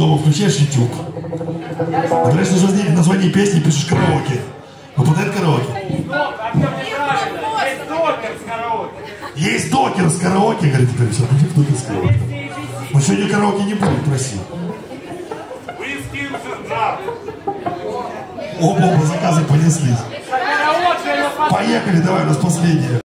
дома включаешь YouTube. Говоришь, название песни, пишешь караоке. Выпадает караоке. Есть докер с караоке, говорит, теперь все, будет докер с караоке. Но сегодня караоке не будет, проси. Оба заказы понеслись. Поехали, давай, у нас последнее.